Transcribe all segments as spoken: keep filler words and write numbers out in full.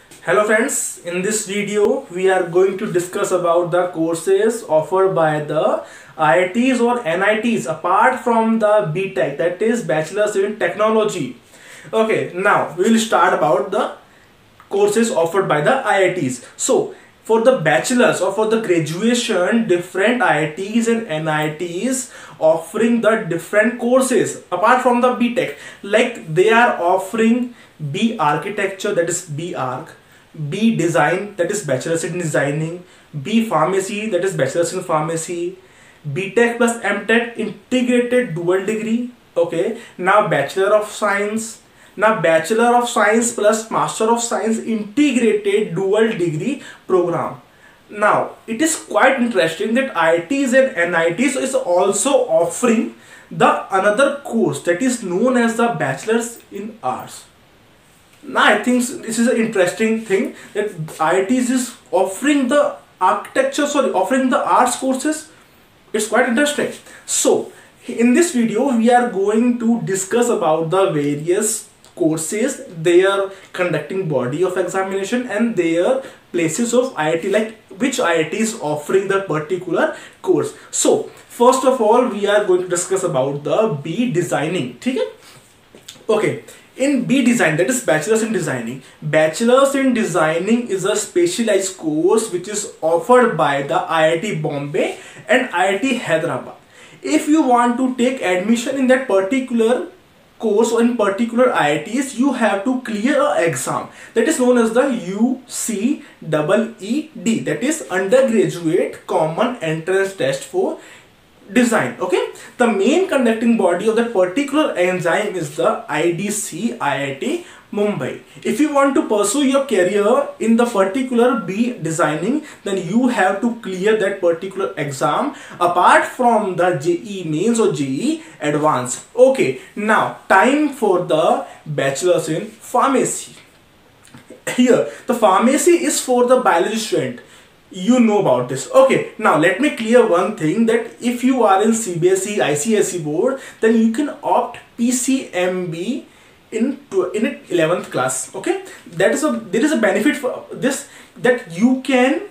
Hello friends, in this video we are going to discuss about the courses offered by the I I Ts or N I Ts apart from the B Tech, that is Bachelor's in Technology. Okay, now we will start about the courses offered by the I I Ts. So for the bachelor's or for the graduation, different I I Ts and N I Ts offering the different courses apart from the B Tech, like they are offering B Architecture, that is B Arch, B Design, that is Bachelor's in Designing, B Pharmacy, that is Bachelor's in Pharmacy, B Tech plus M Tech integrated dual degree. Okay, now Bachelor of Science, now Bachelor of Science plus Master of Science integrated dual degree program. Now it is quite interesting that I I Ts and N I Ts is also offering the another course that is known as the Bachelor's in Arts. Now I think this is an interesting thing that I I Ts is offering the architecture, sorry, offering the arts courses. It's quite interesting. So in this video we are going to discuss about the various courses, their conducting body of examination and their places of I I T, like which I I T is offering the particular course. So first of all we are going to discuss about the B Designing. Okay? Okay. In B Design, that is Bachelor's in Designing. Bachelor's in Designing is a specialized course which is offered by the I I T Bombay and I I T Hyderabad. If you want to take admission in that particular course or in particular I I Ts, you have to clear an exam that is known as the U C E E D, that is Undergraduate Common Entrance Test for Design. Okay, the main conducting body of that particular enzyme is the I D C I I T Mumbai. If you want to pursue your career in the particular B Designing, then you have to clear that particular exam apart from the J E E Mains or J E E Advanced. Okay, now time for the Bachelor's in Pharmacy. Here the pharmacy is for the biology student. You know about this. Okay, now let me clear one thing, that if you are in C B S E, I C S E board, then you can opt P C M B in in eleventh class. Okay, that is a there is a benefit for this, that you can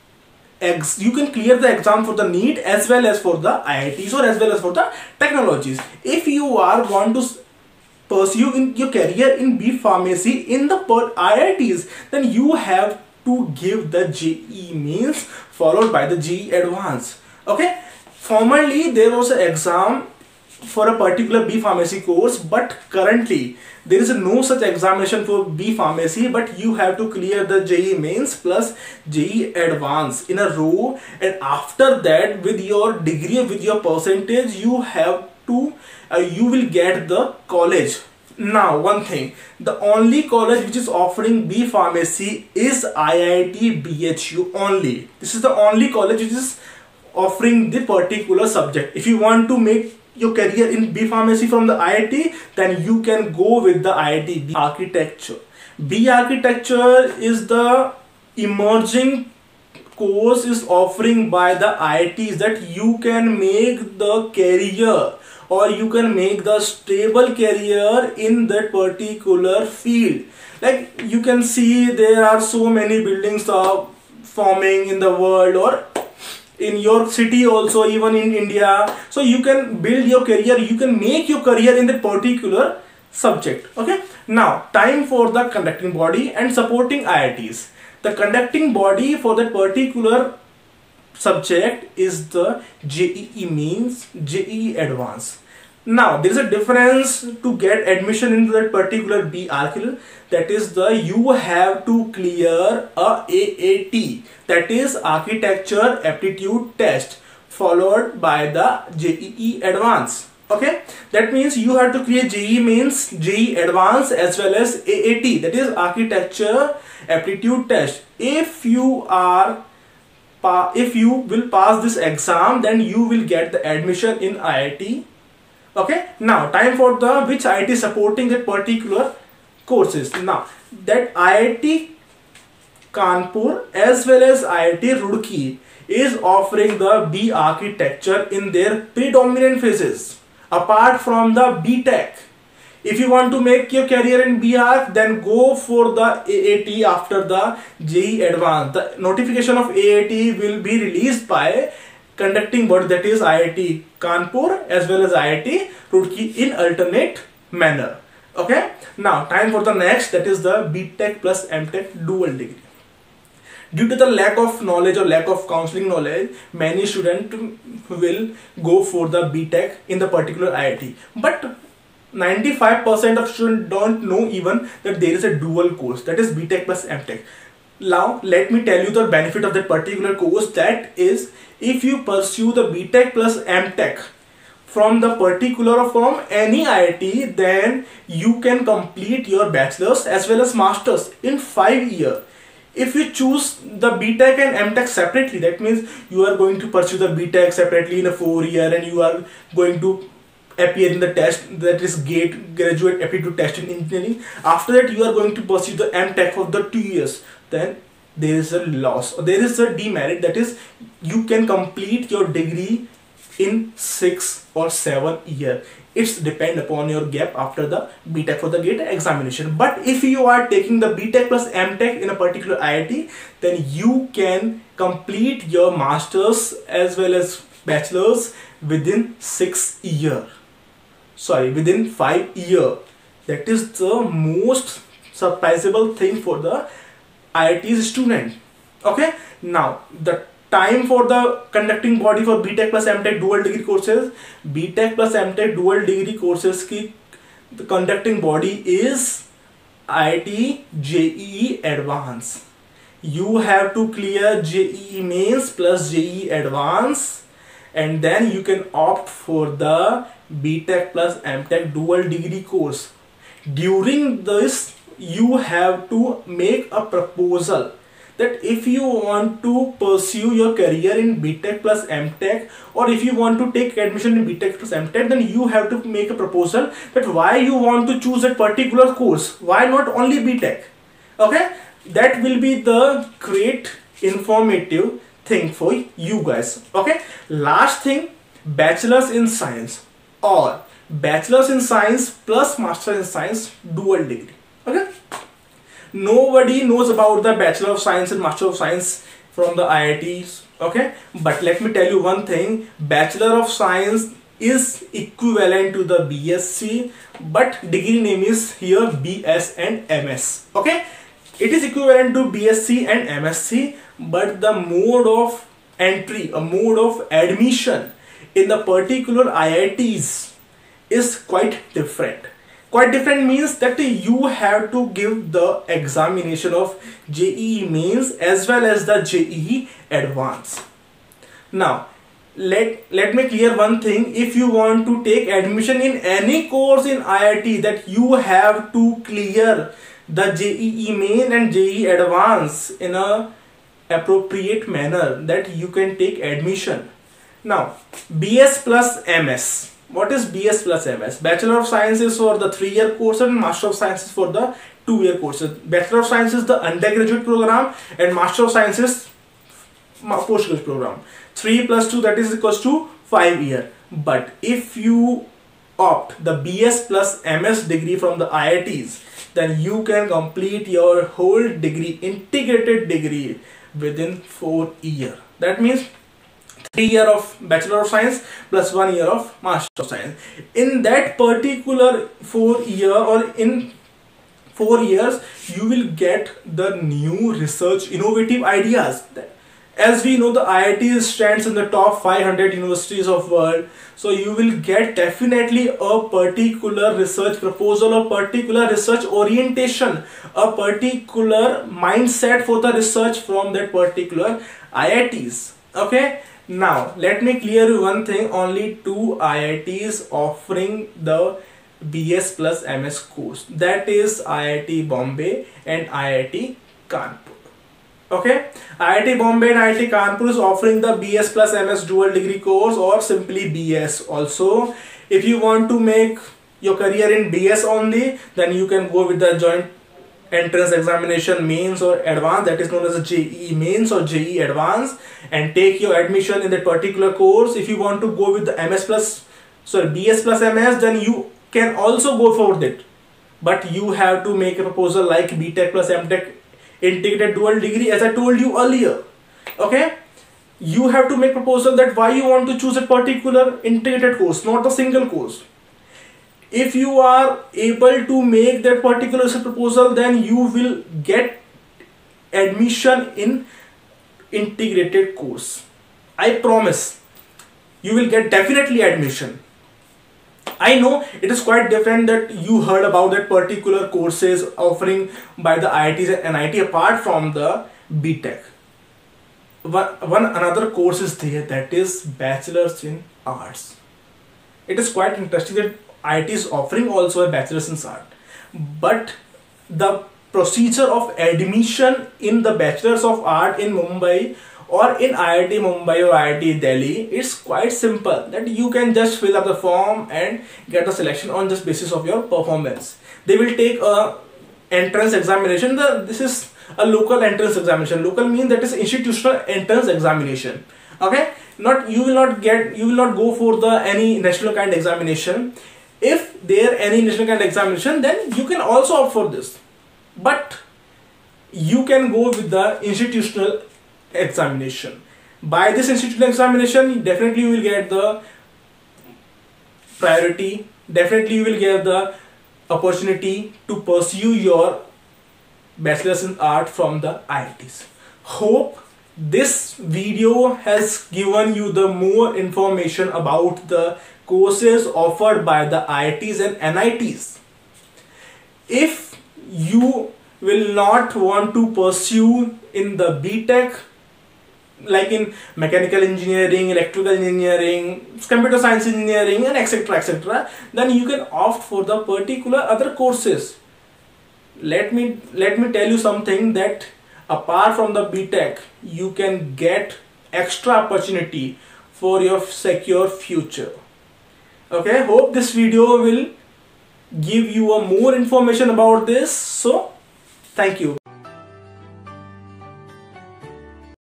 ex you can clear the exam for the NEET as well as for the I I Ts or as well as for the technologies. If you are want to pursue in your career in B Pharmacy in the I I Ts, then you have to give the J E E Mains followed by the J E E Advanced. Okay, formerly there was an exam for a particular B Pharmacy course, but currently there is no such examination for B Pharmacy, but you have to clear the J E E Mains plus J E E Advanced in a row, and after that with your degree, with your percentage, you have to uh, you will get the college. Now one thing, the only college which is offering B Pharmacy is I I T B H U only. This is the only college which is offering the particular subject. If you want to make your career in B Pharmacy from the I I T, then you can go with the I I T B Architecture. B Architecture is the emerging course is offering by the I I Ts, that you can make the career or you can make the stable career in that particular field. Like you can see there are so many buildings are forming in the world or in your city also, even in India. So you can build your career, you can make your career in that particular subject. Okay, now time for the conducting body and supporting I I Ts. The conducting body for that particular subject is the J E E Mains, J E E Advanced. Now there is a difference to get admission into that particular B Arch, that is the you have to clear a A A T, that is Architecture Aptitude Test, followed by the J E E Advanced. Okay, that means you have to clear J E E Mains, J E E Advanced as well as A A T, that is Architecture Aptitude Test. If you are if you will pass this exam, then you will get the admission in I I T. Okay, now time for the which I I T supporting that particular courses. Now that I I T Kanpur as well as I I T Roorkee is offering the B Architecture in their predominant phases apart from the B Tech. If you want to make your career in B Arch, then go for the A A T after the J E E Advanced. The notification of A A T will be released by conducting body, that is I I T Kanpur as well as I I T Roorkee in alternate manner. Okay, now time for the next, that is the B Tech plus M Tech dual degree. Due to the lack of knowledge or lack of counseling knowledge, many students will go for the B Tech in the particular I I T, but ninety-five percent of students don't know even that there is a dual course, that is B Tech plus M Tech. Now let me tell you the benefit of that particular course. That is, if you pursue the B Tech plus M Tech from the particular or from any I I T, then you can complete your bachelor's as well as master's in five years. If you choose the B Tech and M Tech separately, that means you are going to pursue the B Tech separately in a four year and you are going to appear in the test, that is GATE, Graduate Aptitude Test in Engineering. After that you are going to pursue the M Tech for the two years. Then there is a loss, or there is a demerit, that is you can complete your degree in six or seven years. It's depend upon your gap after the B Tech for the GATE examination. But if you are taking the B Tech plus M Tech in a particular I I T, then you can complete your masters as well as bachelors within six years. Sorry, within five years. That is the most surprisable thing for the I I T student. Okay, now the time for the conducting body for B Tech plus M Tech dual degree courses, B Tech plus M Tech dual degree courses की the conducting body is I I T J E E Advanced. You have to clear J E E Mains plus J E E Advanced, and then you can opt for the B Tech plus M Tech dual degree course. During this, you have to make a proposal that if you want to pursue your career in B Tech plus M Tech, or if you want to take admission in B Tech plus M Tech, then you have to make a proposal that why you want to choose a particular course, why not only B Tech. Okay, that will be the great informative thing for you guys. Okay, last thing, bachelor's in science or bachelor's in science plus master in science dual degree. Okay, nobody knows about the Bachelor of Science and Master of Science from the I I Ts. Okay, but let me tell you one thing, Bachelor of Science is equivalent to the B S c, but degree name is here B S and M S. Okay, it is equivalent to B S c and M S c, but the mode of entry, a mode of admission in the particular I I Ts is quite different. Quite different means that you have to give the examination of J E E Mains as well as the J E E Advanced. Now, let, let me clear one thing. If you want to take admission in any course in I I T, that you have to clear the J E E Main and J E E Advanced in a appropriate manner, that you can take admission. Now, B S plus M S. What is B S plus M S? Bachelor of Science is for the three year course and Master of Science is for the two year courses. Bachelor of Science is the undergraduate program and Master of Science is postgraduate program. three plus two, that is equals to five year. But if you opt the B S plus M S degree from the I I Ts, then you can complete your whole degree, integrated degree, within four years. That means three year of Bachelor of Science plus one year of Master of Science. In that particular four year or in four years, you will get the new research, innovative ideas. As we know, the I I T stands in the top five hundred universities of world. So you will get definitely a particular research proposal, a particular research orientation, a particular mindset for the research from that particular I I Ts. Okay. Now, let me clear you one thing. Only two I I Ts offering the B S plus M S course. That is I I T Bombay and I I T Kanpur. Okay, I I T Bombay and I I T Kanpur is offering the B S plus M S dual degree course, or simply B S also. If you want to make your career in B S only, then you can go with the joint entrance examination mains or advanced, that is known as a J E E Mains or J E E Advanced, and take your admission in that particular course. If you want to go with the M S plus, sorry, B S plus M S, then you can also go for that. but you have to make a proposal like B Tech plus M Tech integrated dual degree, as I told you earlier. Okay, you have to make proposal that why you want to choose a particular integrated course, not a single course. If you are able to make that particular proposal, then you will get admission in integrated course. I promise you will get definitely admission. I know it is quite different that you heard about that particular courses offering by the I I Ts and N I T apart from the B Tech. One, one another course is there, that is Bachelor's in Arts. It is quite interesting that I I T is offering also a Bachelor's in Arts, but the procedure of admission in the Bachelor's of Art in Mumbai or in I I T Mumbai or I I T Delhi is quite simple, that you can just fill up the form and get a selection on just basis of your performance. They will take a entrance examination. The, this is a local entrance examination. Local means that is institutional entrance examination. Okay, not you will not get you will not go for the any national kind examination. If there any national kind examination, then you can also opt for this, but you can go with the institutional examination. By this institutional examination, definitely you will get the priority, definitely you will get the opportunity to pursue your Bachelor's in Art from the I I Ts. Hope this video has given you the more information about the courses offered by the I I Ts and N I Ts. If you will not want to pursue in the B Tech, like in mechanical engineering, electrical engineering, computer science engineering, and etc etc, then you can opt for the particular other courses. Let me let me tell you something, that apart from the B Tech, you can get extra opportunity for your secure future. Okay, hope this video will give you a more information about this. So thank you.